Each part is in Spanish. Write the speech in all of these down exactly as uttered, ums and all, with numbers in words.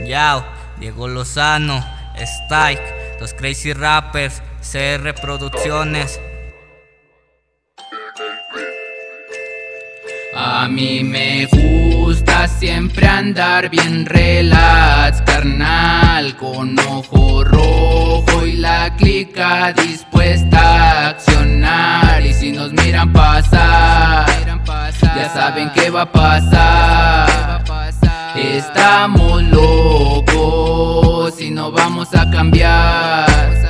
Yao, Diego Lozano, Stike, los Crazy Rappers, C R Producciones. A mí me gusta siempre andar bien relax, carnal, con ojo rojo y la clica dispuesta a accionar. Y si nos miran pasar, ya saben qué va a pasar. Estamos locos y no vamos a cambiar.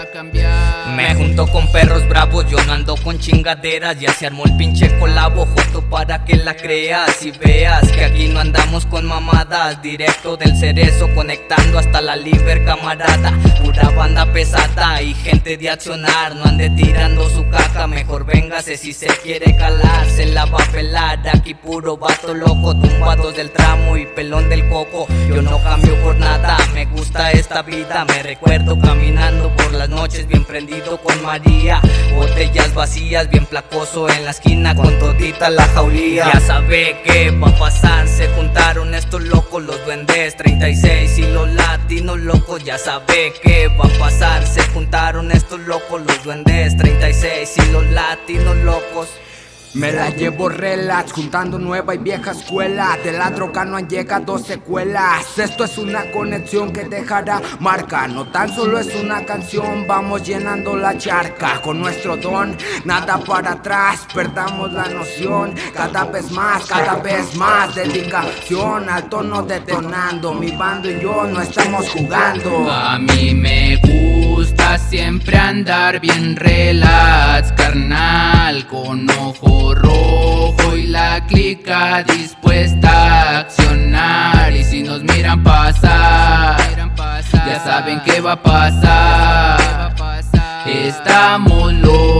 Me junto con perros bravos, yo no ando con chingaderas. Ya se armó el pinche colabo, joto, para que la creas y veas que aquí no andamos con mamadas. Directo del Cerezo, conectando hasta la Liber, camarada. Pura banda pesada y gente de accionar. No ande tirando su caca, mejor véngase si se quiere calar. Se la va a pelar, aquí puro vato loco, tumbados del tramo y pelón del coco. Yo no cambio por nada, me gusta esta vida. Me recuerdo caminando por las noches bien prendido con María, botellas vacías, bien placoso en la esquina con todita la jaulía. Ya sabe qué va a pasar, se juntaron estos locos, los duendes treinta y seis y los latinos locos. Ya sabe qué va a pasar, se juntaron estos locos, los duendes treinta y seis y los latinos locos. Me la llevo relax, juntando nueva y vieja escuela. De la droga no han llegado secuelas. Esto es una conexión que dejará marca. No tan solo es una canción, vamos llenando la charca. Con nuestro don, nada para atrás, perdamos la noción. Cada vez más, cada vez más dedicación al tono detonando. Mi bando y yo no estamos jugando. A mí me gusta siempre andar bien relax, carnal, con ojo rojo y la clica dispuesta a accionar. Y si nos miran pasar, ya saben qué va a pasar. Estamos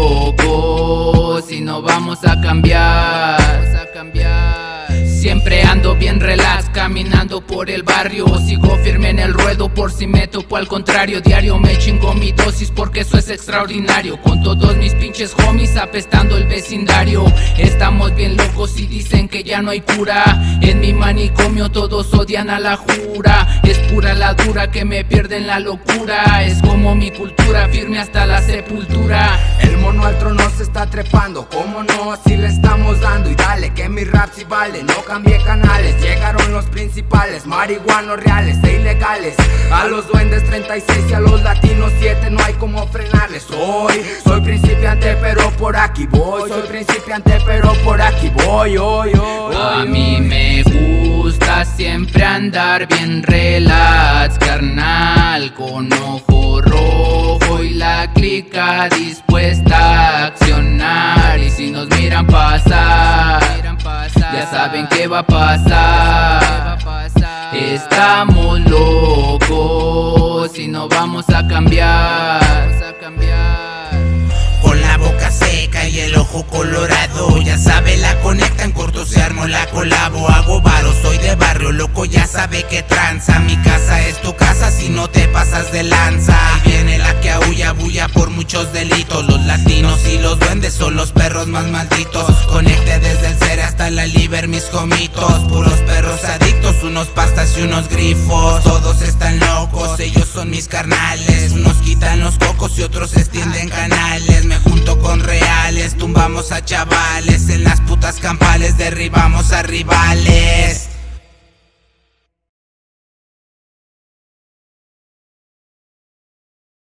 locos y no vamos a cambiar. Siempre ando bien relax, caminando por el barrio. Sigo firme en el ruedo por si me topo al contrario. Diario me chingo mi dosis porque eso es extraordinario. Con todos mis pinches homies apestando el vecindario. Estamos bien locos y dicen que ya no hay cura. En mi manicomio todos odian a la jura. Es pura la dura que me pierde en la locura. Es como mi cultura, firme hasta la sepultura. El mono al trono se está trepando, cómo no, si le estamos dando. Y dale que mi rap si vale, no cambié canales. Llegaron los principales, marihuanos reales e ilegales. A los duendes treinta y seis y a los latinos siete no hay como frenarles. Hoy soy principiante pero por aquí voy. Soy principiante pero por aquí voy. Hoy, hoy, A mí me gusta siempre andar bien relax, carnal, con ojo rojo y la clica dispuesta a accionar. Y si nos miran pasar, ya saben qué va a pasar. Estamos locos y no vamos a cambiar. Con la boca seca y el ojo colorado, ya sabe la conecta, en corto se armó la colabo. Hago varo, soy de barrio loco, ya sabe que tranza. Mi casa es tu casa si no te pasas de lanza. Ahí viene la que aúlla, bulla por muchos delitos. Los latinos y los duendes son los perros más malditos. Conecté desde el Cere hasta la Liber, mis comitos. Puros perros adictos, unos pastas y unos grifos. Todos están locos, ellos son mis carnales. Unos quitan los cocos y otros extienden canales. Me junto con reales, tumbamos a chavales. En las putas campales derribamos a rivales.